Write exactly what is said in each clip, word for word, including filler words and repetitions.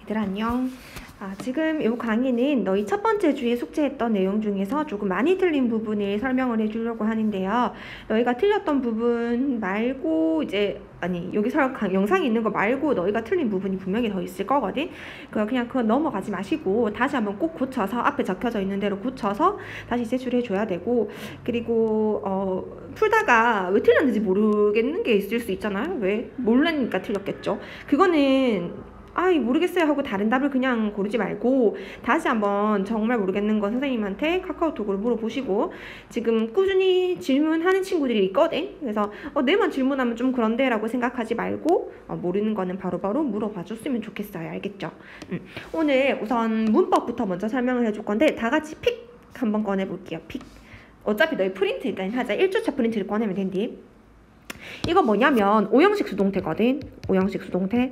얘들아 안녕. 아, 지금 이 강의는 너희 첫 번째 주에 숙제했던 내용 중에서 조금 많이 틀린 부분을 설명을 해주려고 하는데요. 너희가 틀렸던 부분 말고 이제 아니 여기서 영상에 있는 거 말고 너희가 틀린 부분이 분명히 더 있을 거거든. 그거 그냥 그거 넘어가지 마시고 다시 한번 꼭 고쳐서 앞에 적혀져 있는 대로 고쳐서 다시 제출해 줘야 되고, 그리고 어, 풀다가 왜 틀렸는지 모르겠는 게 있을 수 있잖아요. 왜? 몰라니까 틀렸겠죠. 그거는 아이 모르겠어요 하고 다른 답을 그냥 고르지 말고 다시 한번 정말 모르겠는 거 선생님한테 카카오톡으로 물어보시고, 지금 꾸준히 질문하는 친구들이 있거든. 그래서 어, 내만 질문하면 좀 그런데 라고 생각하지 말고 어, 모르는 거는 바로바로 물어봐 줬으면 좋겠어요. 알겠죠? 음. 오늘 우선 문법부터 먼저 설명을 해줄 건데 다 같이 픽 한번 꺼내볼게요. 픽. 어차피 너희 프린트 일단 하자. 일 주차 프린트를 꺼내면 된디. 이거 뭐냐면 오형식 수동태거든. 오형식 수동태.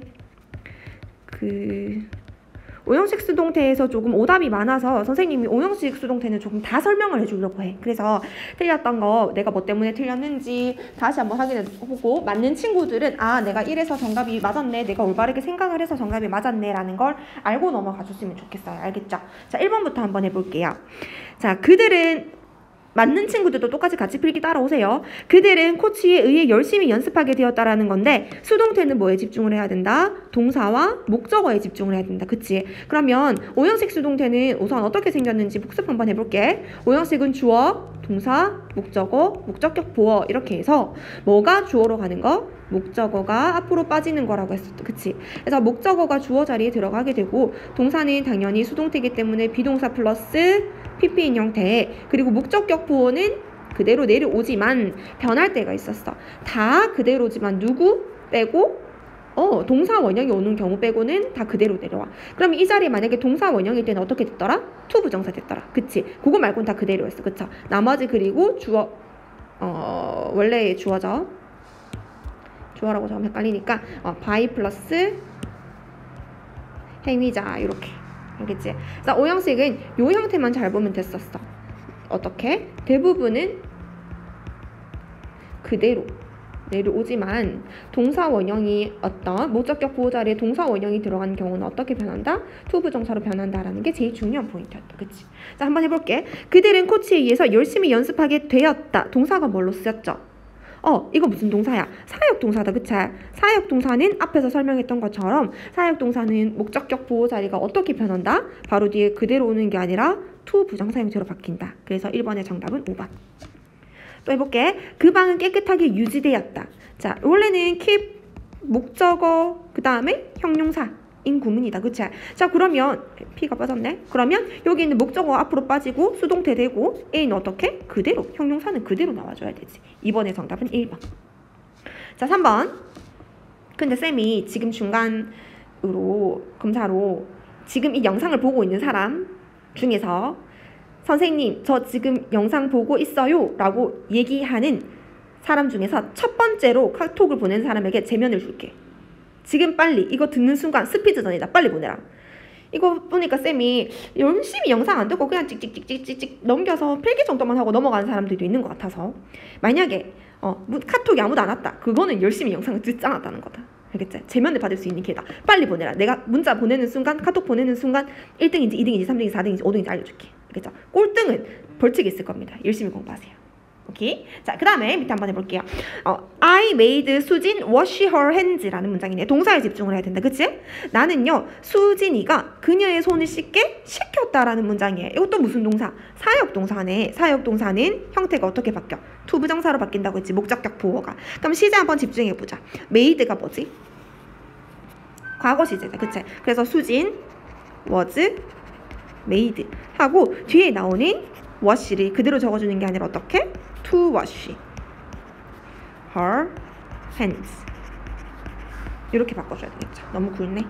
그 오형식 수동태에서 조금 오답이 많아서 선생님이 오형식 수동태는 조금 다 설명을 해주려고 해. 그래서 틀렸던 거 내가 뭐 때문에 틀렸는지 다시 한번 확인해보고, 맞는 친구들은 아 내가 이래서 정답이 맞았네, 내가 올바르게 생각을 해서 정답이 맞았네 라는 걸 알고 넘어가 줬으면 좋겠어요. 알겠죠? 자, 일 번부터 한번 해볼게요. 자, 그들은 맞는 친구들도 똑같이 같이 필기 따라오세요. 그들은 코치에 의해 열심히 연습하게 되었다라는 건데 수동태는 뭐에 집중을 해야 된다? 동사와 목적어에 집중을 해야 된다. 그치? 그러면 오형식 수동태는 우선 어떻게 생겼는지 복습 한번 해볼게. 오형식은 주어, 동사, 목적어, 목적격 보어 이렇게 해서 뭐가 주어로 가는 거? 목적어가 앞으로 빠지는 거라고 했었다. 그치? 그래서 목적어가 주어 자리에 들어가게 되고 동사는 당연히 수동태이기 때문에 비동사 플러스 피피인 형태, 그리고 목적격 보어는 그대로 내려오지만 변할 때가 있었어. 다 그대로지만 누구 빼고 어 동사 원형이 오는 경우 빼고는 다 그대로 내려와. 그럼 이 자리에 만약에 동사 원형일 때는 어떻게 됐더라? to 부정사 됐더라. 그치? 그거 말고는 다 그대로였어. 그쵸? 나머지 그리고 주어 어 원래의 주어죠. 주어라고 좀 헷갈리니까 어, by 플러스 행위자 이렇게. 알겠지? 자, 오형식은 요 형태만 잘 보면 됐었어. 어떻게? 대부분은 그대로 내려오지만 동사 원형이 어떤 목적격 보호 자리에 동사 원형이 들어가는 경우는 어떻게 변한다? to 부정사로 변한다라는 게 제일 중요한 포인트였다. 그치? 자, 한번 해볼게. 그들은 코치에 의해서 열심히 연습하게 되었다. 동사가 뭘로 쓰였죠? 어, 이거 무슨 동사야? 사역 동사다. 그치? 사역 동사는 앞에서 설명했던 것처럼 사역 동사는 목적격 보호 자리가 어떻게 변한다? 바로 뒤에 그대로 오는 게 아니라 to 부정사 형태로 바뀐다. 그래서 일 번의 정답은 오 번. 또 해볼게. 그 방은 깨끗하게 유지되었다. 자, 원래는 keep 목적어 그 다음에 형용사 인 구문이다. 그치? 자, 그러면 P가 빠졌네. 그러면 여기 있는 목적어 앞으로 빠지고 수동태 되고 A는 어떻게? 그대로. 형용사는 그대로 나와줘야 되지. 이번의 정답은 일 번. 자, 삼 번. 근데 쌤이 지금 중간으로 검사로 지금 이 영상을 보고 있는 사람 중에서 선생님 저 지금 영상 보고 있어요 라고 얘기하는 사람 중에서 첫 번째로 카톡을 보낸 사람에게 제면을 줄게. 지금 빨리 이거 듣는 순간 스피드전이다. 빨리 보내라. 이거 보니까 쌤이 열심히 영상 안 듣고 그냥 찍찍찍찍찍찍 넘겨서 필기 정도만 하고 넘어가는 사람들도 있는 것 같아서, 만약에 어, 카톡이 아무도 안 왔다. 그거는 열심히 영상을 듣지 않았다는 거다. 알겠지? 제면을 받을 수 있는 기회다. 빨리 보내라. 내가 문자 보내는 순간, 카톡 보내는 순간 일 등인지 이 등인지 삼 등인지 사 등인지 오 등인지 알려줄게. 알겠죠? 꼴등은 벌칙이 있을 겁니다. 열심히 공부하세요. 오케이. 자, 그 다음에 밑에 한번 해볼게요. 어, I made 수진 wash her hands라는 문장이네. 동사에 집중을 해야 된다. 그치? 나는요 수진이가 그녀의 손을 씻게 시켰다라는 문장이에요. 이것도 무슨 동사? 사역동사네. 사역동사는 형태가 어떻게 바뀌어? to 부정사로 바뀐다고 했지. 목적격 보호가. 그럼 시제 한번 집중해보자. made가 뭐지? 과거 시제다. 그치? 그래서 수진 was made 하고 뒤에 나오는 wash를 그대로 적어주는 게 아니라 어떻게? to wash her hands 이렇게 바꿔줘야 되겠죠. 너무 굵네.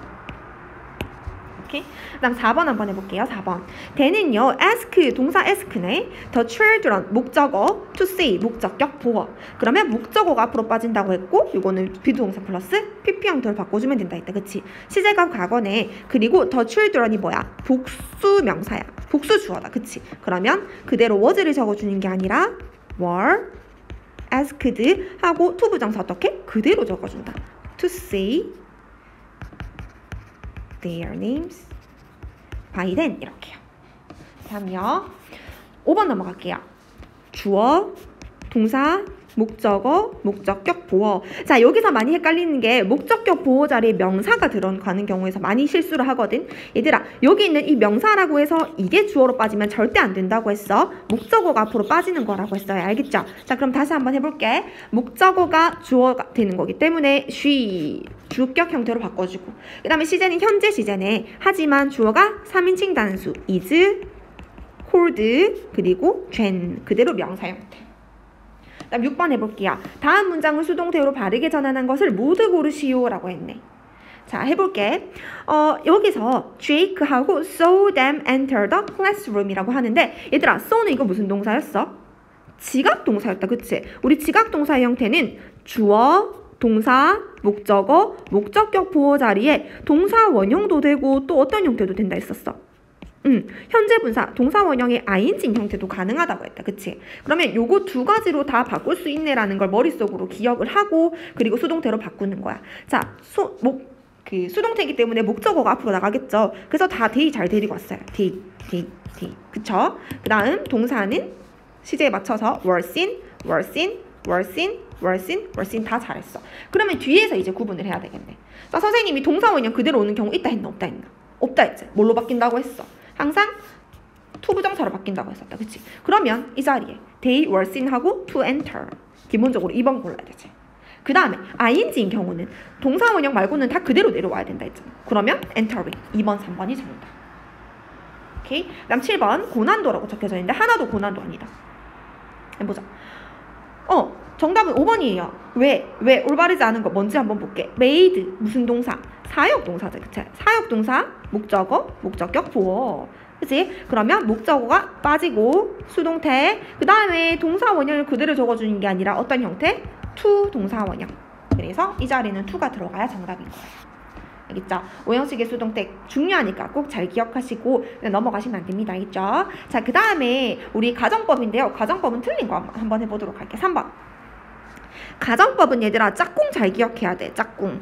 오케이. 그 다음 사 번 한번 해볼게요. 사 번. 대는요 ask 동사 ask네. the children 목적어 to say 목적격 보어. 그러면 목적어가 앞으로 빠진다고 했고 이거는 비동사 플러스 pp 형태로 바꿔주면 된다 했다. 그치? 시제가 과거네. 그리고 the children이 뭐야? 복수 명사야. 복수 주어다. 그치? 그러면 그대로 was를 적어주는 게 아니라 were asked 하고 to 부정사 어떻게? 그대로 적어준다. to say their names by then 이렇게요. 다음요. 오 번 넘어갈게요. 주어, 동사, 목적어, 목적격, 보어. 자, 여기서 많이 헷갈리는 게 목적격 보어 자리에 명사가 들어가는 경우에서 많이 실수를 하거든. 얘들아, 여기 있는 이 명사라고 해서 이게 주어로 빠지면 절대 안 된다고 했어. 목적어가 앞으로 빠지는 거라고 했어요. 알겠죠? 자, 그럼 다시 한번 해볼게. 목적어가 주어가 되는 거기 때문에 she, 주격 형태로 바꿔주고, 그 다음에 시제는 현재 시제네. 하지만 주어가 삼인칭 단수 is, hold, 그리고 gen, 그대로 명사 형태. 그다음 육 번 해볼게요. 다음 문장을 수동태로 바르게 전환한 것을 모두 고르시오 라고 했네. 자, 해볼게. 어, 여기서 Jake하고 saw them enter the classroom 이라고 하는데, 얘들아, saw는 이거 무슨 동사였어? 지각 동사였다. 그치? 우리 지각 동사의 형태는 주어, 동사, 목적어, 목적격 보어 자리에 동사 원형도 되고 또 어떤 형태도 된다 했었어. 음, 현재 분사, 동사 원형의 아이엔지 형태도 가능하다고 했다. 그치? 그러면 요거 두 가지로 다 바꿀 수 있네라는 걸 머릿속으로 기억을 하고, 그리고 수동태로 바꾸는 거야. 자, 수, 목, 그 수동태이기 때문에 목적어가 앞으로 나가겠죠. 그래서 다 they 잘 데리고 왔어요. they, they, they. 그쵸? 그 다음 동사는 시제에 맞춰서 was in, was in, was in, was in, was in 다 잘했어. 그러면 뒤에서 이제 구분을 해야 되겠네. 자, 선생님이 동사 원형 그대로 오는 경우 있다 했나 없다 했나? 없다 했지. 뭘로 바뀐다고 했어? 항상 to 부정사로 바뀐다고 했었다. 그치? 그러면 이 자리에 they were seen 하고 to enter. 기본적으로 이 번 골라야 되지. 그 다음에 ing인 경우는 동사 원형 말고는 다 그대로 내려와야 된다 했잖아. 그러면 entering. 이 번, 삼 번이 정답. 오케이? 그다음 칠 번 고난도라고 적혀져 있는데 하나도 고난도 아니다. 해보자. 어, 정답은 오 번이에요. 왜? 왜? 올바르지 않은 거 뭔지 한번 볼게. made 무슨 동사? 사역 동사죠. 그치? 사역 동사, 목적어, 목적격, 보어. 그치? 그러면 목적어가 빠지고 수동태, 그 다음에 동사 원형을 그대로 적어주는 게 아니라 어떤 형태? to 동사 원형. 그래서 이 자리는 to가 들어가야 정답인 거예요. 알겠죠? 오형식의 수동태 중요하니까 꼭 잘 기억하시고 넘어가시면 안 됩니다. 알겠죠? 자, 그 다음에 우리 가정법인데요. 가정법은 틀린 거 한번 해보도록 할게요. 삼 번. 가정법은 얘들아 짝꿍 잘 기억해야 돼. 짝꿍.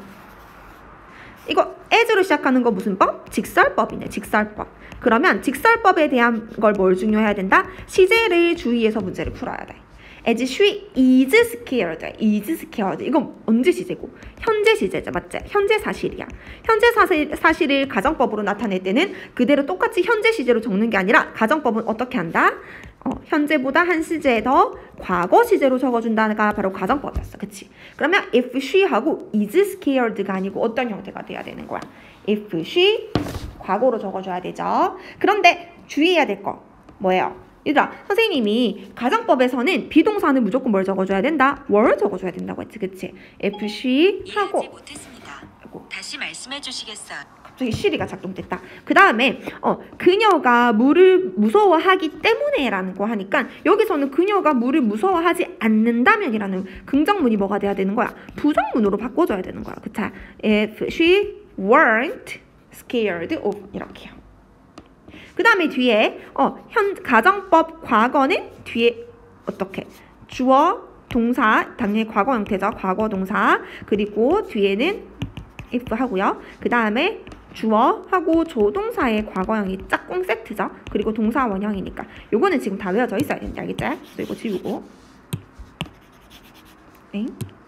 이거 as로 시작하는 거 무슨 법? 직설법이네. 직설법. 그러면 직설법에 대한 걸 뭘 중요해야 된다? 시제를 주의해서 문제를 풀어야 돼. as she is scared. is scared. 이건 언제 시제고? 현재 시제죠. 맞지? 현재 사실이야. 현재 사실, 사실을 가정법으로 나타낼 때는 그대로 똑같이 현재 시제로 적는 게 아니라 가정법은 어떻게 한다? 어, 현재보다 한 시제 더 과거 시제로 적어준다가 바로 가정법이었어. 그치? 그러면 if she하고 is scared가 아니고 어떤 형태가 돼야 되는 거야? if she 과거로 적어줘야 되죠. 그런데 주의해야 될 거 뭐예요? 얘들아, 선생님이 가정법에서는 비동사는 무조건 뭘 적어줘야 된다? were 적어줘야 된다고 했지. 그치? if she 하고 못했습니다. 다시 말씀해 주시겠어요? 갑자기 시리가 작동됐다. 그 다음에 어 그녀가 물을 무서워하기 때문에 라는 거 하니까 여기서는 그녀가 물을 무서워하지 않는다면 이라는 긍정문이 뭐가 돼야 되는 거야? 부정문으로 바꿔줘야 되는 거야. 그쵸? if she weren't scared of 이렇게요. 그 다음에 뒤에 어 현 가정법 과거는 뒤에 어떻게? 주어, 동사, 당연히 과거 형태죠. 과거 동사. 그리고 뒤에는 if 하고요. 그 다음에 주어하고 조동사의 과거형이 짝꿍 세트죠. 그리고 동사 원형이니까 요거는 지금 다 외워져 있어야 되는데 알겠지? 그래서 이거 지우고 엥?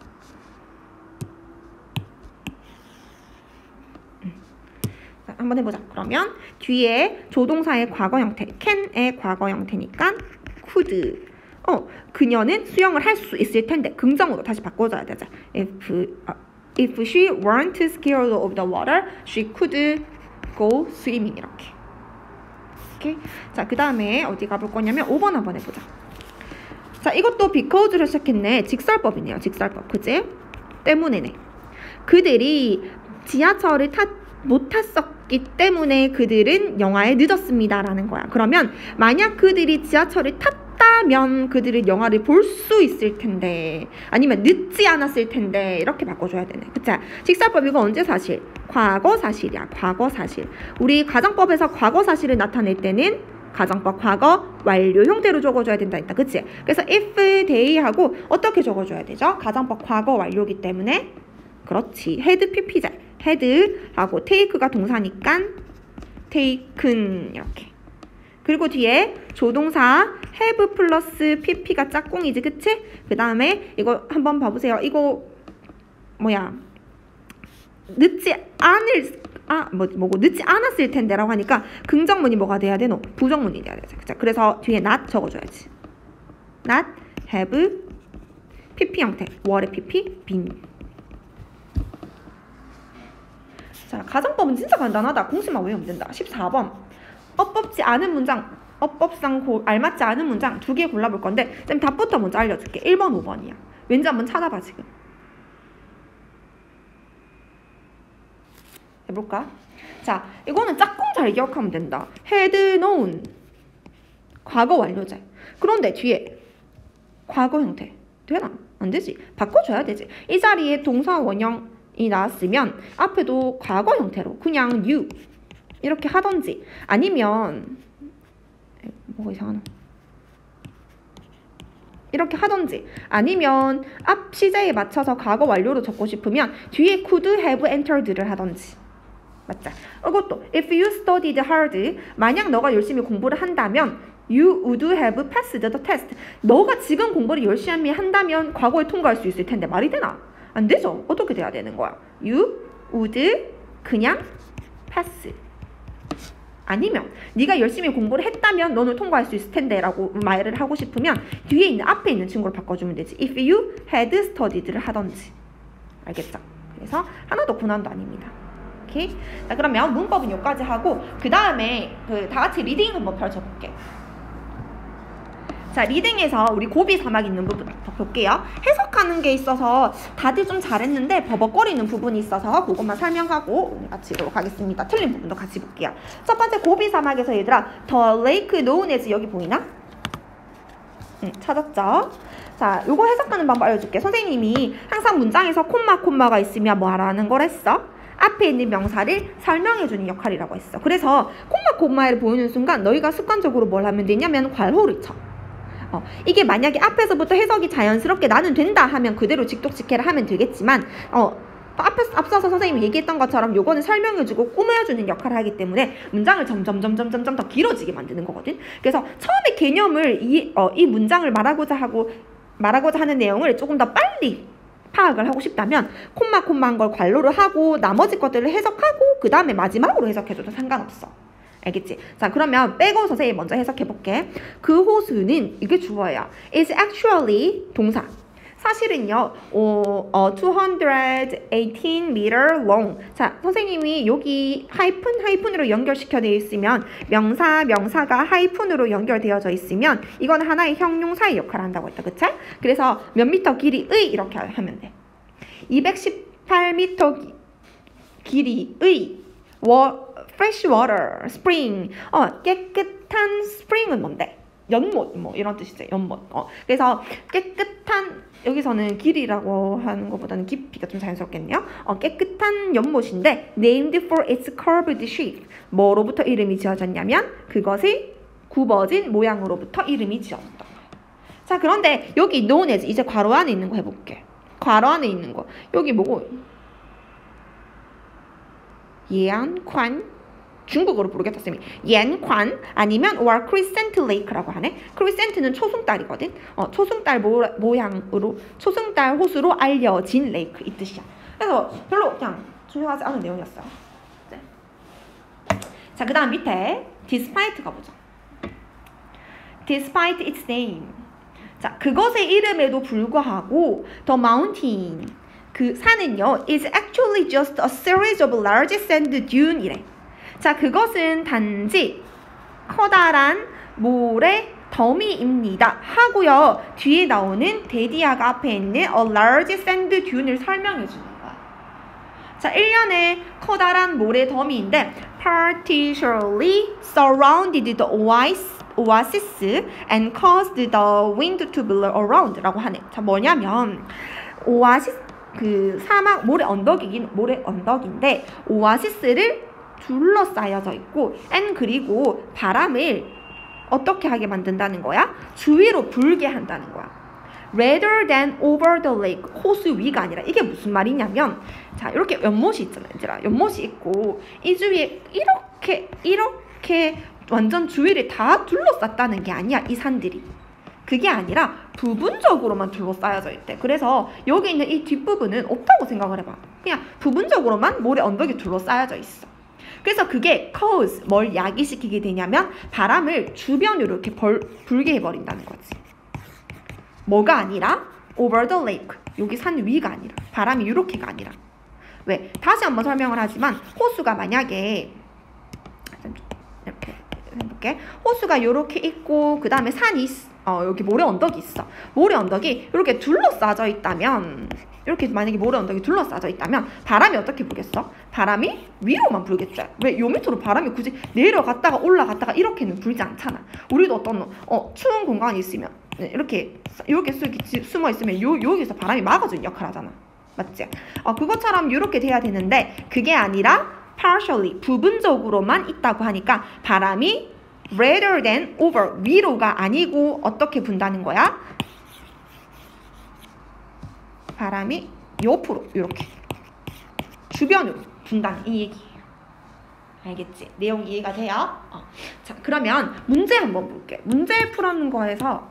자, 한번 해보자. 그러면 뒤에 조동사의 과거 형태 can의 과거 형태니까 could. 어, 그녀는 수영을 할 수 있을 텐데 긍정으로 다시 바꿔줘야 되죠. if 아, If she weren't scared of the water, she could go swimming. 이렇게. 오케이? 자, 그 다음에 어디 가볼 거냐면 오 번 한번 해보자. 자, 이것도 because로 시작했네. 직설법이네요. 직설법. 그치? 때문에네. 그들이 지하철을 탔, 못 탔었기 때문에 그들은 영화에 늦었습니다. 라는 거야. 그러면 만약 그들이 지하철을 탔다면 그들은 영화를 볼 수 있을 텐데 아니면 늦지 않았을 텐데 이렇게 바꿔줘야 되네. 그치? 직설법 이거 언제 사실? 과거 사실이야. 과거 사실. 우리 가정법에서 과거 사실을 나타낼 때는 가정법 과거 완료 형태로 적어줘야 된다 했다. 그치? 그래서 if, they 하고 어떻게 적어줘야 되죠? 가정법 과거 완료기 때문에 그렇지. had pp제 had하고 take가 동사니까 taken 이렇게. 그리고 뒤에 조동사 have 플러스 pp가 짝꿍이지, 그치? 그 다음에 이거 한번 봐보세요. 이거 뭐야? 늦지 않을 아, 뭐, 뭐고 늦지 않았을 텐데라고 하니까 긍정문이 뭐가 돼야 되노? 부정문이 돼야 되죠. 그쵸? 그래서 뒤에 not 적어줘야지. not have pp 형태. 월의 pp been. 자, 가정법은 진짜 간단하다. 공식만 외우면 된다. 십사 번. 어법지 않은 문장, 어법상 고, 알맞지 않은 문장 두 개 골라볼 건데 쌤 답부터 먼저 알려줄게. 일 번, 오 번이야. 왠지 한번 찾아봐 지금. 해볼까? 자, 이거는 짝꿍 잘 기억하면 된다. had known. 과거 완료제. 그런데 뒤에 과거 형태. 되나? 안 되지. 바꿔줘야 되지. 이 자리에 동사 원형이 나왔으면 앞에도 과거 형태로 그냥 you 이렇게 하던지 아니면 뭐가 이상하나? 이렇게 하던지 아니면 앞 시제에 맞춰서 과거 완료로 적고 싶으면 뒤에 could have entered를 하던지. 맞자. 이것도 if you studied hard, 만약 너가 열심히 공부를 한다면 you would have passed the test. 너가 지금 공부를 열심히 한다면 과거에 통과할 수 있을 텐데 말이 되나? 안 되죠. 어떻게 돼야 되는 거야? you would 그냥 pass. 아니면 네가 열심히 공부를 했다면 너는 통과할 수 있을 텐데 라고 말을 하고 싶으면 뒤에 있는 앞에 있는 친구를 바꿔주면 되지. if you had studied를 하던지. 알겠죠? 그래서 하나도 고난도 아닙니다. 오케이? 자, 그러면 문법은 여기까지 하고 그 다음에 그 다 같이 리딩 한번 펼쳐볼게. 자, 리딩에서 우리 고비 사막 있는 부분 볼게요. 해석하는 게 있어서 다들 좀 잘했는데 버벅거리는 부분이 있어서 그것만 설명하고 같이 보도록 하겠습니다. 틀린 부분도 같이 볼게요. 첫 번째 고비 사막에서 얘들아 The lake known as 여기 보이나? 응, 찾았죠? 자, 요거 해석하는 방법 알려줄게. 선생님이 항상 문장에서 콤마 콤마가 있으면 뭐 하라는 걸 했어? 앞에 있는 명사를 설명해주는 역할이라고 했어. 그래서 콤마 콤마를 보이는 순간 너희가 습관적으로 뭘 하면 되냐면 괄호를 쳐. 어, 이게 만약에 앞에서부터 해석이 자연스럽게 나는 된다 하면 그대로 직독직해를 하면 되겠지만 어, 앞에서, 앞서서 선생님이 얘기했던 것처럼 요거는 설명해주고 꾸며주는 역할을 하기 때문에 문장을 점점 점점 점점 더 길어지게 만드는 거거든. 그래서 처음에 개념을 이, 어, 이 문장을 말하고자 하고 말하고자 하는 내용을 조금 더 빨리 파악을 하고 싶다면 콤마 콤마한 걸 괄호를 하고 나머지 것들을 해석하고 그 다음에 마지막으로 해석해줘도 상관없어. 알겠지? 자, 그러면 빼고 선생님이 먼저 해석해볼게. 그 호수는 이게 주어야. is actually 동사. 사실은요, 어, 어, 이백십팔 meter long. 자, 선생님이 여기 하이픈, 하이픈으로 연결시켜 되어 있으면 명사, 명사가 하이픈으로 연결되어져 있으면 이건 하나의 형용사의 역할을 한다고 했다. 그쵸? 그래서 몇 미터 길이의 이렇게 하면 돼. 이백십팔 미터 길이의 워, fresh water, spring. 어, 깨끗한 spring은 뭔데? 연못, 뭐 이런 뜻이죠. 연못. 어, 그래서 깨끗한 여기서는 길이라고 하는 것보다는 깊이가 좀 자연스럽겠네요. 어, 깨끗한 연못인데 named for its curved shape. 뭐로부터 이름이 지어졌냐면 그것의 굽어진 모양으로부터 이름이 지어졌다. 자, 그런데 여기 known as 이제 괄호 안에 있는 거 해볼게. 괄호 안에 있는 거 여기 뭐고? 예안관 중국어로 부르겠다 쌤이. 옌관 아니면 or crescent lake라고 하네. crescent는 초승달이거든. 어, 초승달 모, 모양으로 초승달 호수로 알려진 레이크 이 뜻이야. 그래서 별로 그냥 중요하지 않은 내용이었어요. 네. 자, 그 다음 밑에 despite 가보자. despite its name. 자, 그것의 이름에도 불구하고 the mountain 그 산은요 is actually just a series of large sand dune 이래. 자, 그것은 단지 커다란 모래 더미입니다 하고요. 뒤에 나오는 데디아가 앞에 있는 a large sand dune을 설명해 주는 거야. 자, 일 년의 커다란 모래 더미인데 partially surrounded the oasis, oasis and caused the wind to blow around 라고 하네. 자, 뭐냐면 오아시스 그 사막 모래 언덕이긴 모래 언덕인데 오아시스를 둘러싸여져 있고 and 그리고 바람을 어떻게 하게 만든다는 거야? 주위로 불게 한다는 거야. rather than over the lake. 호수 위가 아니라. 이게 무슨 말이냐면 자 이렇게 연못이 있잖아요. 얘들아. 연못이 있고 이 주위에 이렇게 이렇게 완전 주위를 다 둘러쌌다는 게 아니야. 이 산들이. 그게 아니라 부분적으로만 둘러싸여져 있대. 그래서 여기 있는 이 뒷부분은 없다고 생각을 해봐. 그냥 부분적으로만 모래 언덕이 둘러싸여져 있어. 그래서 그게 cause, 뭘 야기시키게 되냐면 바람을 주변으로 이렇게 벌, 불게 해버린다는 거지. 뭐가 아니라 over the lake, 여기 산 위가 아니라 바람이 이렇게가 아니라. 왜? 다시 한번 설명을 하지만 호수가 만약에 이렇게 해볼게. 호수가 이렇게 있고 그 다음에 산이 어, 여기 모래 언덕이 있어. 모래 언덕이 이렇게 둘러싸져 있다면 이렇게 만약에 모래 언덕이 둘러싸져 있다면 바람이 어떻게 불겠어? 바람이 위로만 불겠죠. 왜? 요 밑으로 바람이 굳이 내려갔다가 올라갔다가 이렇게는 불지 않잖아. 우리도 어떤 어, 추운 공간이 있으면 이렇게 이렇게 숨어 있으면 요, 여기서 바람이 막아주는 역할을 하잖아. 맞지? 어, 그것처럼 이렇게 돼야 되는데 그게 아니라 partially, 부분적으로만 있다고 하니까 바람이 rather than over, 위로가 아니고 어떻게 분다는 거야? 바람이 옆으로 이렇게 주변으로 분다는 이 얘기예요. 알겠지? 내용 이해가 돼요? 어. 자, 그러면 문제 한번 볼게. 문제 풀어는 거에서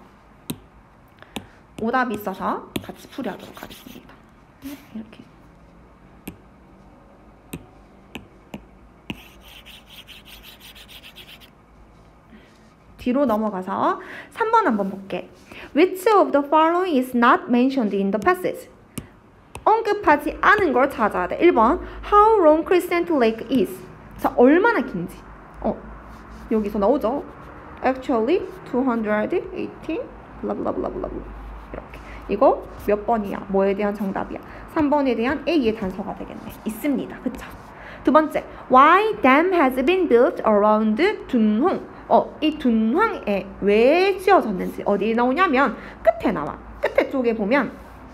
오답이 있어서 같이 풀이하도록 하겠습니다. 이렇게. 뒤로 넘어가서 삼 번 한번 볼게. Which of the following is not mentioned in the passage? 언급하지 않은 걸 찾아야 돼. 일 번 How long Crescent Lake is? 자, 얼마나 긴지. 어, 여기서 나오죠. Actually, 이백팔십, blah blah blah blah blah. 이렇게. 이거 몇 번이야? 뭐에 대한 정답이야? 삼 번에 대한 A의 단서가 되겠네. 있습니다. 그쵸? 두 번째, Why dam has been built around 둔홍? 어, 이 둔황에 왜 지어졌는지 어디에 나오냐면 끝에 나와. 끝에 쪽에 보면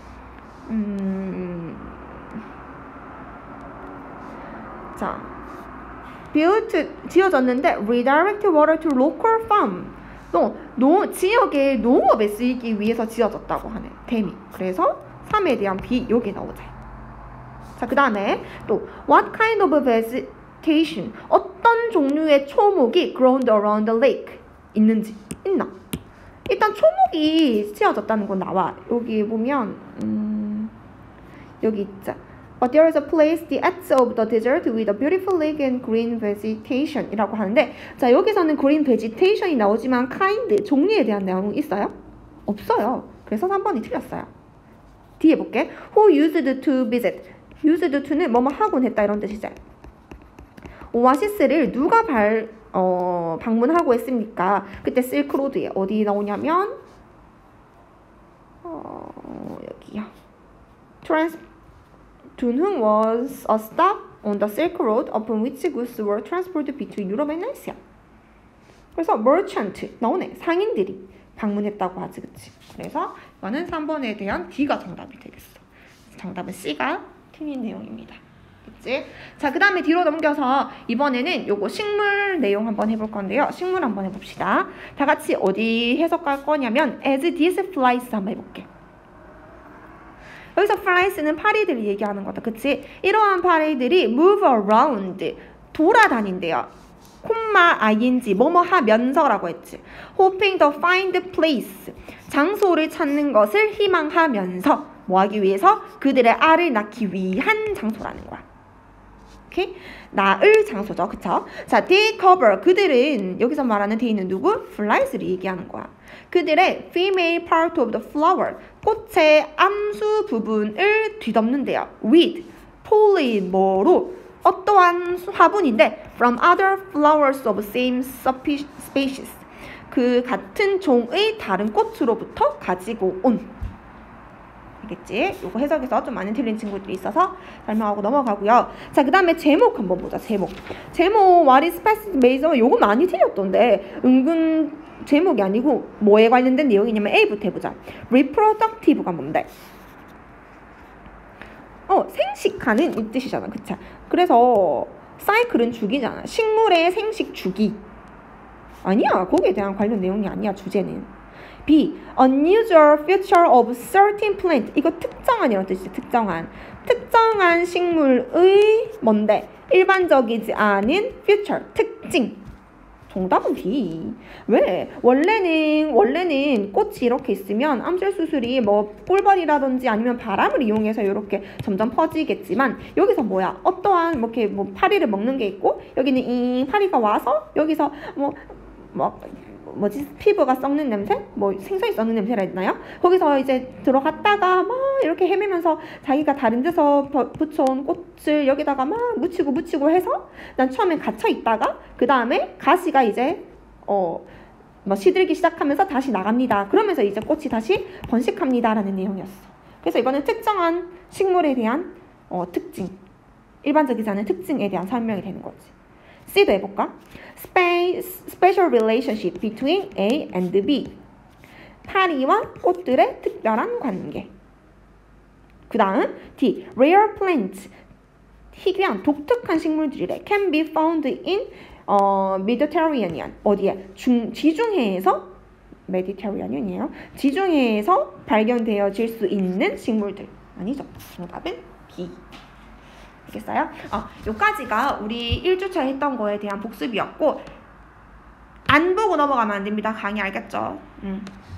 음... 자, built 지어졌는데 redirect water to local farm. 또 노, 지역의 농업에 쓰이기 위해서 지어졌다고 하네. 댐이. 그래서 삼에 대한 B 여기 나오자. 자, 그 다음에 또 what kind of vegetation, 어떤 종류의 초목이 grown around the lake 있는지 있나? 일단 초목이 지어졌다는 건 나와. 여기 보면 음, 여기 있자. But there is a place the edge of the desert with a beautiful lake and green vegetation 이라고 하는데, 자, 여기서는 green vegetation이 나오지만 kind, 종류에 대한 내용은 있어요? 없어요. 그래서 삼 번이 틀렸어요. 뒤에 볼게. Who used to visit? used to는 뭐뭐 하곤 했다 이런 뜻이죠. 오아시스를 누가 발, 어, 방문하고 했습니까? 그때 실크로드에 어디 나오냐면 어, 여기요. Trans Dunhung was a stop on the Silk Road upon which goods were transported between Europe and Asia. 그래서 merchant 나오네. 상인들이 방문했다고 하지, 그치? 그래서 이거는 삼 번에 대한 D가 정답이 되겠어. 정답은 C가 틀린 내용입니다. 그치? 자, 그 다음에 뒤로 넘겨서 이번에는 요거 식물 내용 한번 해볼 건데요. 식물 한번 해봅시다. 다 같이 어디 해석할 거냐면 as these flies 한번 해볼게. 여기서 flies는 파리들을 얘기하는 거다. 그치? 이러한 파리들이 move around, 돌아다닌대요. 콤마 ing, 뭐뭐 하면서라고 했지. hoping to find place, 장소를 찾는 것을 희망하면서 뭐 하기 위해서? 그들의 알을 낳기 위한 장소라는 거야. 오케이? 낳을 장소죠. 그쵸? 자, they cover, 그들은 여기서 말하는 they는 누구? flies를 얘기하는 거야. 그들의 female part of the flower, 꽃의 암수 부분을 뒤덮는데요. with, pollen, 뭐로? 어떠한 화분인데 from other flowers of same species, 그 같은 종의 다른 꽃으로부터 가지고 온. 알겠지? 요거 해석에서 좀 많이 틀린 친구들이 있어서 설명하고 넘어가고요. 자, 그 다음에 제목 한번 보자. 제목. 제목 what is passage major, 요거 많이 틀렸던데 은근 제목이 아니고 뭐에 관련된 내용이냐면 A부터 해보자. reproductive가 뭔데? 어, 생식하는 이 뜻이잖아. 그쵸? 그래서 사이클은 주기잖아. 식물의 생식 주기. 아니야. 거기에 대한 관련 내용이 아니야. 주제는. B. Unusual feature of certain plant. 이거 특정한이라는 뜻이죠. 특정한. 특정한 식물의 뭔데? 일반적이지 않은 feature. 특징. 정답은 B. 왜? 원래는 원래는 꽃이 이렇게 있으면 암술 수술이 뭐 꿀벌이라든지 아니면 바람을 이용해서 이렇게 점점 퍼지겠지만 여기서 뭐야? 어떠한 뭐 이렇게 뭐 파리를 먹는 게 있고 여기는 이 파리가 와서 여기서 뭐 뭐 뭐지 피부가 썩는 냄새? 뭐 생선이 썩는 냄새라 했나요? 거기서 이제 들어갔다가 막 이렇게 헤매면서 자기가 다른 데서 붙여온 꽃을 여기다가 막 묻히고 묻히고 해서 난 처음엔 갇혀 있다가 그 다음에 가시가 이제 어 뭐 시들기 시작하면서 다시 나갑니다. 그러면서 이제 꽃이 다시 번식합니다라는 내용이었어. 그래서 이거는 특정한 식물에 대한 어, 특징, 일반적이지 않은 특징에 대한 설명이 되는 거지. C도 해볼까? Space, special relationship between A and B. 파리와 꽃들의 특별한 관계. 그 다음 D. Rare plants. 희귀한 독특한 식물들이래. Can be found in 어, Mediterranean. 어디에? 중, 지중해에서 Mediterranean이에요. 지중해에서 발견되어질 수 있는 식물들. 아니죠. 정답은 B. 알겠어요? 어, 요까지가 우리 일 주차 했던 거에 대한 복습이었고 안 보고 넘어가면 안 됩니다. 강의 알겠죠? 음.